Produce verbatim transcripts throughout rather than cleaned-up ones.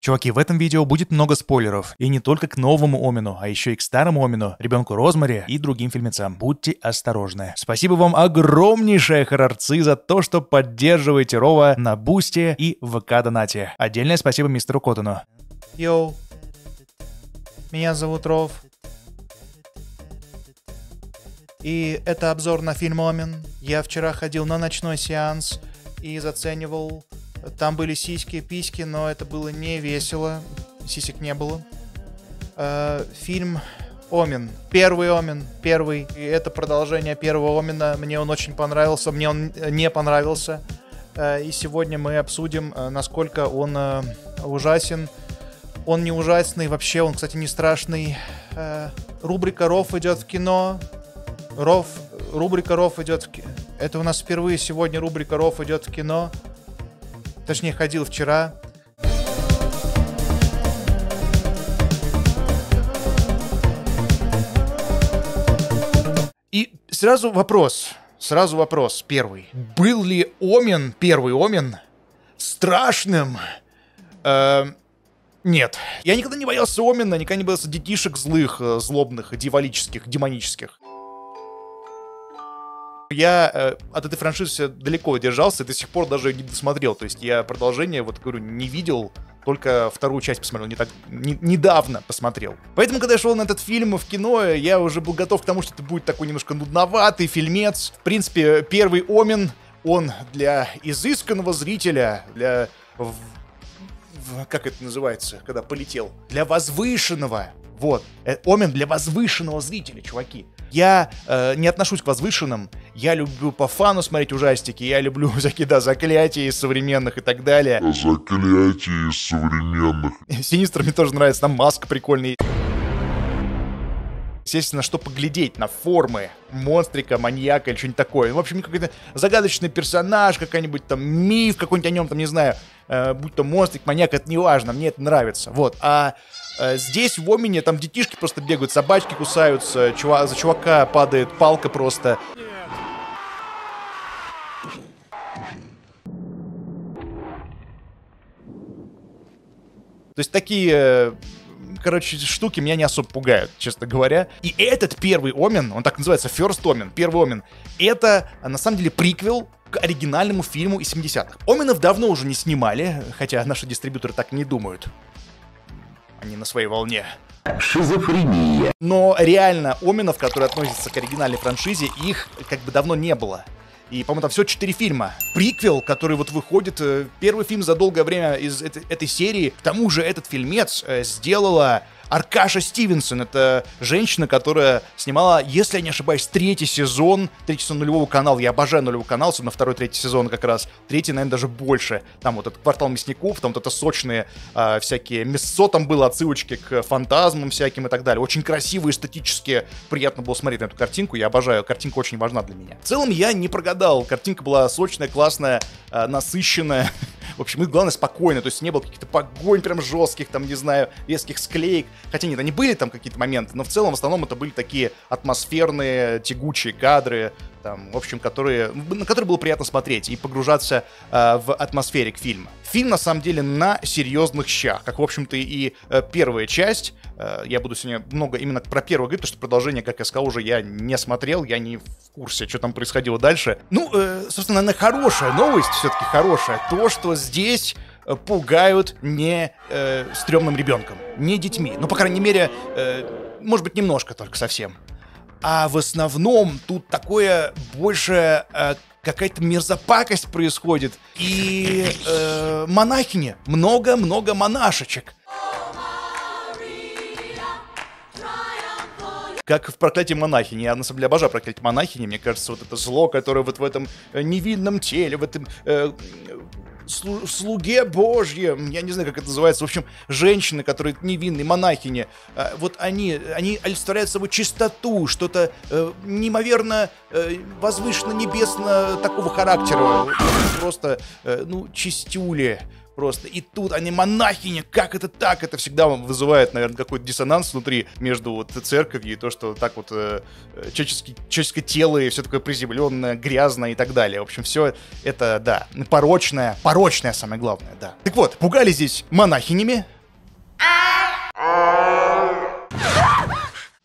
Чуваки, в этом видео будет много спойлеров. И не только к новому Омену, а еще и к старому Омену, ребенку Розмари и другим фильмецам. Будьте осторожны. Спасибо вам огромнейшее, хоррорцы, за то, что поддерживаете Рова на Бусти и в ВК-донате. Отдельное спасибо мистеру Коттону. Йоу, меня зовут Ров. И это обзор на фильм «Омен». Я вчера ходил на ночной сеанс и заценивал. Там были сиськи, письки, но это было не весело. Сисек не было. Э, фильм «Омен». Первый «Омен». Первый. И это продолжение первого «Омена». Мне он очень понравился. Мне он не понравился. Э, и сегодня мы обсудим, насколько он э, ужасен. Он не ужасный. Вообще он, кстати, не страшный. Э, рубрика «Ров идет в кино». Ров, рубрика «Ров идет в кино». Это у нас впервые сегодня рубрика «Ров идет в кино». Точнее, ходил вчера. И сразу вопрос. Сразу вопрос первый. Был ли Омен, первый Омен, страшным? Э, нет. Я никогда не боялся Омена, никогда не боялся детишек злых, злобных, дьяволических, демонических. Я э, от этой франшизы далеко держался и до сих пор даже не досмотрел. То есть я продолжение, вот говорю, не видел, только вторую часть посмотрел, не так, не, недавно посмотрел. Поэтому, когда я шел на этот фильм в кино, я уже был готов к тому, что это будет такой немножко нудноватый фильмец. В принципе, первый Омен, он для изысканного зрителя, для... В, в, как это называется, когда полетел? Для возвышенного. Вот. Омен для возвышенного зрителя, чуваки. Я э, не отношусь к возвышенным. Я люблю по фану смотреть ужастики. Я люблю всякие, да, заклятия из современных и так далее. Заклятия из современных. Синистр мне тоже нравится. Там маска прикольная. Естественно, что поглядеть на формы монстрика, маньяка или что-нибудь такое. В общем, какой-то загадочный персонаж, какой-нибудь там миф какой-нибудь о нем, там, не знаю, э, будь то монстрик, маньяк, это не важно, мне это нравится. Вот, а э, здесь в Омене там детишки просто бегают, собачки кусаются, чува- за чувака падает палка просто. То есть такие... Короче, штуки меня не особо пугают, честно говоря. И этот первый Омен, он так называется, First Omen, первый Омен, это, на самом деле, приквел к оригинальному фильму из семидесятых. Оменов давно уже не снимали, хотя наши дистрибьюторы так не думают. Они на своей волне. Шизофрения. Но реально Оменов, которые относятся к оригинальной франшизе, их как бы давно не было. И, по-моему, там всего четыре фильма. Приквел, который вот выходит, первый фильм за долгое время из этой, этой серии. К тому же этот фильмец сделала Аркаша Стивенсон. Это женщина, которая снимала, если я не ошибаюсь, третий сезон. Третий сезон Нулевого канала. Я обожаю Нулевой канал, особенно второй, третий сезон как раз. Третий, наверное, даже больше. Там вот этот «Квартал мясников», там вот это сочные э, всякие мясо, там было отсылочки к фантазмам всяким и так далее. Очень красиво, эстетически приятно было смотреть на эту картинку. Я обожаю, картинка очень важна для меня. В целом я не прогадал. Картинка была сочная, классная, э, насыщенная. В общем, и главное, спокойно, то есть не было каких-то погонь прям жестких, там, не знаю, резких склеек. Хотя нет, они были там какие-то моменты, но в целом, в основном, это были такие атмосферные, тягучие кадры, там, в общем, которые, на которые было приятно смотреть и погружаться э, в атмосферик фильма. Фильм, на самом деле, на серьезных щах, как, в общем-то, и э, первая часть. Э, я буду сегодня много именно про первую говорить, потому что продолжение, как я сказал, уже я не смотрел, я не в курсе, что там происходило дальше. Ну, э, собственно, наверное, хорошая новость, все-таки хорошая, то, что здесь пугают не э, стрёмным ребенком, не детьми. Ну, по крайней мере, э, может быть, немножко только совсем. А в основном тут такое больше э, какая-то мерзопакость происходит. И э, монахини, много-много монашечек. Как в «Проклятии монахини». Я, на самом деле, обожаю «Проклятие монахини». Мне кажется, вот это зло, которое вот в этом невинном теле, в этом... Э, слуге Божьем, я не знаю, как это называется, в общем, женщины, которые невинные, монахини, э, вот они, они олицетворяют собой чистоту, что-то э, неимоверно э, возвышенно-небесно такого характера, просто, э, ну, чистюли. Просто. И тут они монахини, как это так? Это всегда вызывает, наверное, какой-то диссонанс внутри между вот церковью и то, что так вот э, человеческий, человеческое тело и все такое приземленное, грязное и так далее. В общем, все это, да, порочное, порочное самое главное, да. Так вот, пугали здесь монахинями,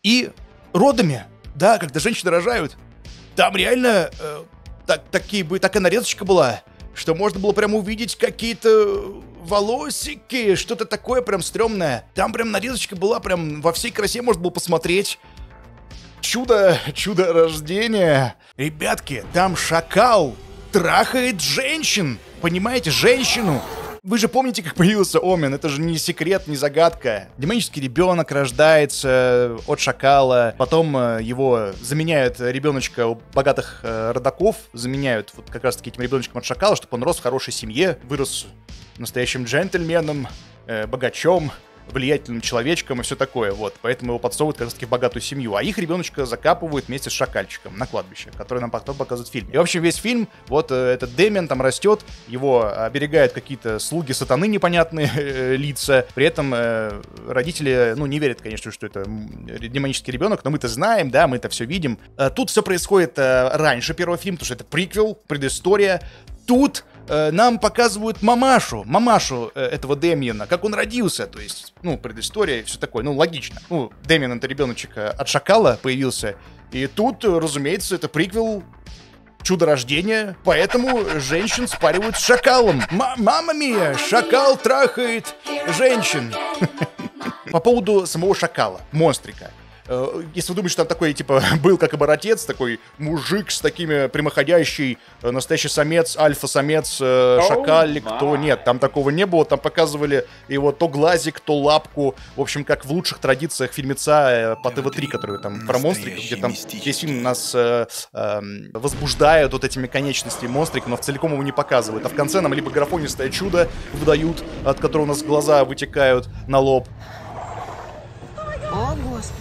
И родами, да, когда женщины рожают, там реально э, так, такие, такая нарезочка была, что можно было прям увидеть какие-то волосики, что-то такое прям стрёмное. Там прям нарезочка была прям во всей красе, можно было посмотреть. Чудо, чудо рождения. Ребятки, там шакал трахает женщин. Понимаете, женщину. Вы же помните, как появился Омен? Это же не секрет, не загадка. Демонический ребенок рождается от шакала. Потом э, его заменяют ребеночка у богатых э, родаков. Заменяют вот как раз-таки этим ребеночком от шакала, чтобы он рос в хорошей семье. Вырос настоящим джентльменом, э, богачом, влиятельным человечком и все такое, вот. Поэтому его подсовывают как раз-таки в богатую семью. А их ребеночка закапывают вместе с шакальчиком на кладбище, который нам потом показывают в фильме. И, в общем, весь фильм, вот э, этот Дэмиан там растет, его оберегают какие-то слуги сатаны непонятные э, лица. При этом э, родители, ну, не верят, конечно, что это демонический ребенок, но мы-то знаем, да, мы это все видим. Э, тут все происходит э, раньше первого фильма, потому что это приквел, предыстория. Тут э, нам показывают мамашу, мамашу э, этого Дэмиана, как он родился, то есть, ну, предыстория и все такое, ну, логично. Ну, Дэмиан — это ребеночек от шакала появился, и тут, разумеется, это приквел чудо рождения, поэтому женщин спаривают с шакалом. Мама мия, шакал трахает женщин. По поводу самого шакала, монстрика. Если вы думаете, что там такой, типа, был как оборотец, такой мужик с такими прямоходящий, настоящий самец, альфа-самец, э, шакалик, oh, то нет, там такого не было. Там показывали его то глазик, то лапку. В общем, как в лучших традициях фильмеца э, по тэ вэ три, который там про монстриков, где там весь фильм нас э, э, возбуждает вот этими конечностями монстрика, но в целиком его не показывают. А в конце нам либо графонистое чудо выдают, от которого у нас глаза вытекают на лоб. О, Господи.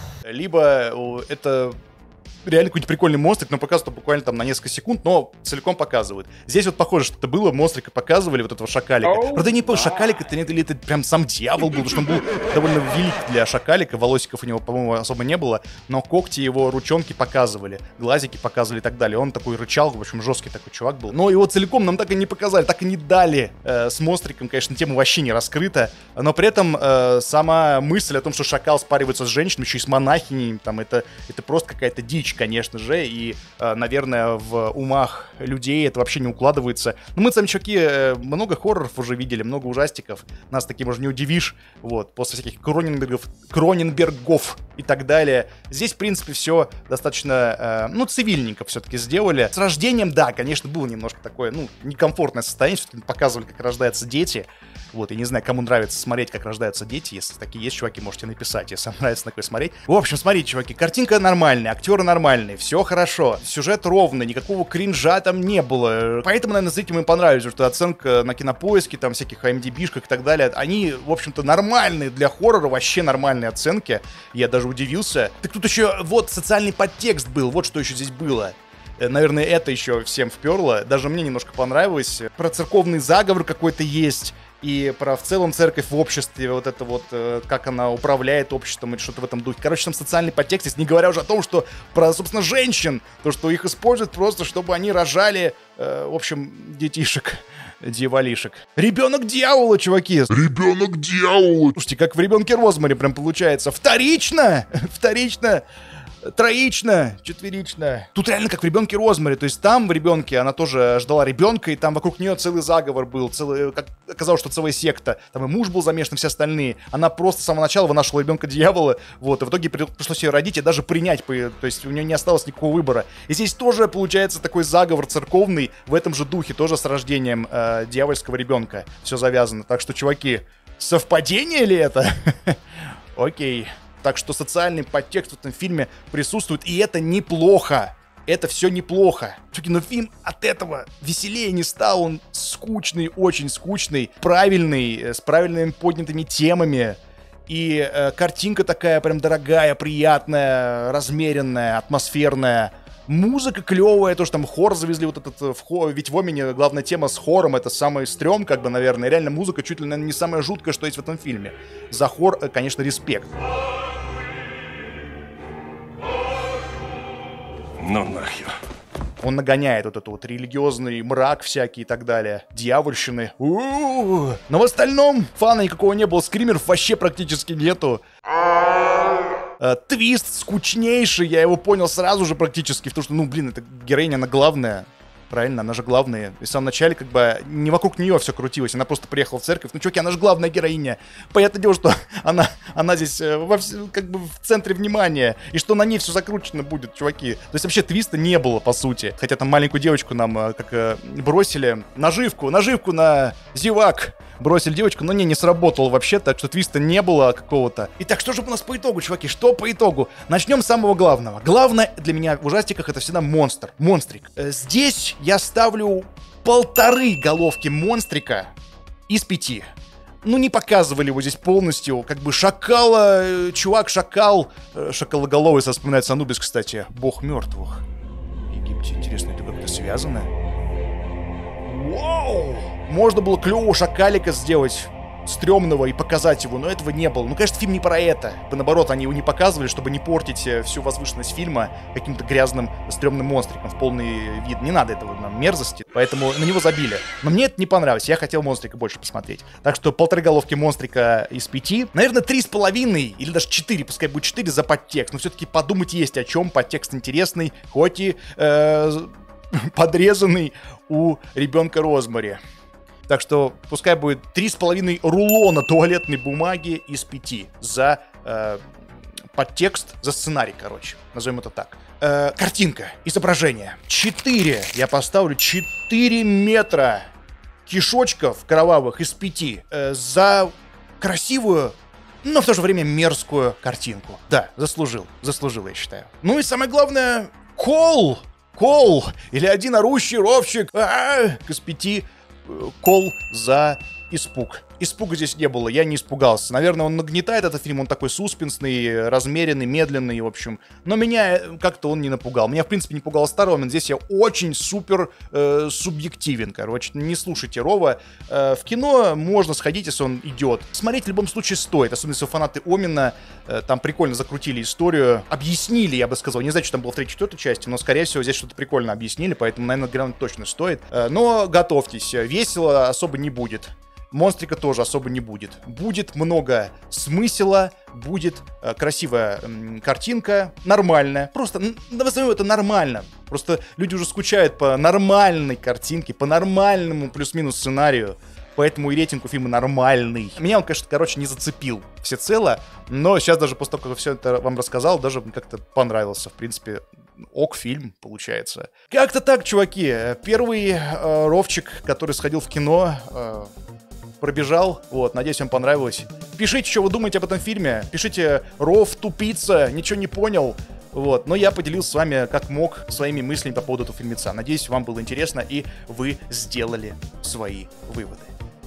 Либо это реально какой-нибудь прикольный монстрик, но показывают буквально там на несколько секунд, но целиком показывают. Здесь вот похоже, что это было, монстрика показывали, вот этого шакалика. Oh, Правда, я не понял, шакалик это, или это прям сам дьявол был, потому что он был довольно велик для шакалика, волосиков у него, по-моему, особо не было, но когти его, ручонки показывали, глазики показывали и так далее. Он такой рычал, в общем, жесткий такой чувак был. Но его целиком нам так и не показали, так и не дали. Э, с монстриком, конечно, тема вообще не раскрыта, но при этом э, сама мысль о том, что шакал спаривается с женщиной, еще и с монахиней, там, это, это просто какая-то дичь, конечно же, и, э, наверное, в умах людей это вообще не укладывается. Но мы, сами чуваки, э, много хорроров уже видели, много ужастиков, нас таким уже не удивишь, вот, после всяких Кроненбергов, Кроненбергов и так далее. Здесь, в принципе, все достаточно, э, ну, цивильненько все-таки сделали. С рождением, да, конечно, было немножко такое, ну, некомфортное состояние, все-таки показывали, как рождаются дети. Вот, я не знаю, кому нравится смотреть, как рождаются дети. Если такие есть, чуваки, можете написать, если вам нравится такое смотреть. В общем, смотрите, чуваки, картинка нормальная, актеры нормальные, все хорошо, сюжет ровный, никакого кринжа там не было. Поэтому, наверное, зрителям понравилось, что оценка на Кинопоиске, там, всяких ай эм ди би-шках и так далее, они, в общем-то, нормальные для хоррора, вообще нормальные оценки. Я даже удивился. Так тут еще, вот, социальный подтекст был, вот что еще здесь было. Наверное, это еще всем вперло. Даже мне немножко понравилось. Про церковный заговор какой-то есть. И про в целом церковь в обществе, вот это вот, э, как она управляет обществом или что-то в этом духе. Короче, там социальный подтекст есть, не говоря уже о том, что про, собственно, женщин, то, что их используют просто, чтобы они рожали, э, в общем, детишек, дьяволишек. Ребенок дьявола, чуваки! Ребенок дьявола! Слушайте, как в ребенке Розмари прям получается. Вторично! Вторично! Троично, четверично. Тут реально как в ребенке Розмари. То есть там в ребенке она тоже ждала ребенка, и там вокруг нее целый заговор был. Целый, как оказалось, что целая секта. Там и муж был замешан, и все остальные. Она просто с самого начала вынашивала ребенка дьявола. Вот, и в итоге пришлось ее родить и даже принять. То есть у нее не осталось никакого выбора. И здесь тоже получается такой заговор церковный в этом же духе, тоже с рождением э, дьявольского ребенка. Все завязано. Так что, чуваки, совпадение ли это? Окей. Так что социальный подтекст в этом фильме присутствует, и это неплохо. Это все неплохо. Чуваки, но фильм от этого веселее не стал. Он скучный, очень скучный, правильный, с правильными поднятыми темами. И э, картинка такая прям дорогая, приятная, размеренная, атмосферная. Музыка клевая, то, что там хор завезли, вот этот, в хор, ведь в Омене главная тема с хором, это самый стрём, как бы, наверное. Реально музыка чуть ли, наверное, не самая жуткая, что есть в этом фильме. За хор, конечно, респект. Ну нахер. Он нагоняет вот этот вот религиозный мрак всякий и так далее. Дьявольщины. У-у-у. Но в остальном фана никакого не было, скримеров вообще практически нету. Э, твист скучнейший, я его понял сразу же практически, потому что, ну, блин, это героиня, она главная. Правильно, она же главная. И в самом начале, как бы, не вокруг нее все крутилось. Она просто приехала в церковь. Ну, чуваки, она же главная героиня. Понятное дело, что она, она здесь э, во вс... как бы в центре внимания. И что на ней все закручено будет, чуваки. То есть вообще твиста не было, по сути. Хотя там маленькую девочку нам э, как э, бросили. Наживку, наживку на зевак. Бросили девочку, но не, не сработало вообще, так что твиста не было какого-то. Итак, что же у нас по итогу, чуваки? Что по итогу? Начнем с самого главного. Главное для меня в ужастиках это всегда монстр. Монстрик. Э, здесь я ставлю полторы головки монстрика из пяти. Ну, не показывали его здесь полностью. Как бы шакала, э, чувак-шакал. Э, шакалоголовый, со вспоминается Анубис, кстати. Бог мертвых. В Египте. Интересно, это как-то связано? Вау! Можно было клевого шакалика сделать, стрёмного, и показать его, но этого не было. Ну, конечно, фильм не про это. Наоборот, они его не показывали, чтобы не портить всю возвышенность фильма каким-то грязным, стрёмным монстриком в полный вид. Не надо этого нам мерзости, поэтому на него забили. Но мне это не понравилось, я хотел монстрика больше посмотреть. Так что полторы головки монстрика из пяти. Наверное, три с половиной, или даже четыре, пускай будет четыре за подтекст. Но все-таки подумать есть о чем, подтекст интересный, хоть и э, подрезанный у ребенка Розмари. Так что пускай будет три с половиной рулона туалетной бумаги из пяти за э, подтекст, за сценарий, короче. Назовем это так. Э, картинка, изображение. четыре. Я поставлю четыре метра кишочков кровавых из пяти э, за красивую, но в то же время мерзкую картинку. Да, заслужил. Заслужил, я считаю. Ну и самое главное, кол. Кол. Или один орущий ровчик. А-а-а, из пяти. Кол за испуг. Испуга здесь не было, я не испугался. Наверное, он нагнетает этот фильм, он такой суспенсный, размеренный, медленный, в общем. Но меня как-то он не напугал. Меня, в принципе, не пугал Старый Омен. Здесь я очень супер э, субъективен, короче. Не слушайте Рова. Э, в кино можно сходить, если он идет. Смотреть в любом случае стоит, особенно если вы фанаты Омена. Э, там прикольно закрутили историю. Объяснили, я бы сказал. Не знаю, что там было в третьей-четвертой части, но, скорее всего, здесь что-то прикольно объяснили, поэтому, наверное, глянуть точно стоит. Э, но готовьтесь, весело особо не будет. Монстрика тоже особо не будет. Будет много смысла, будет э, красивая э, картинка, нормальная. Просто, ну, назовем это нормально. Просто люди уже скучают по нормальной картинке, по нормальному плюс-минус сценарию. Поэтому и рейтинг у фильма нормальный. Меня он, конечно, короче, не зацепил всецело, но сейчас даже после того, как я все это вам рассказал, даже как-то понравился. В принципе, ок фильм получается. Как-то так, чуваки. Первый э, ровчик, который сходил в кино... Э, пробежал, вот, надеюсь, вам понравилось. Пишите, что вы думаете об этом фильме, пишите, Ров тупица, ничего не понял, вот, но я поделился с вами, как мог, своими мыслями по поводу этого фильмеца. Надеюсь, вам было интересно, и вы сделали свои выводы.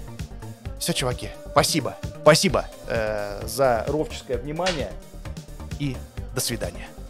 Все, чуваки, спасибо, спасибо э, за ровческое внимание, и до свидания.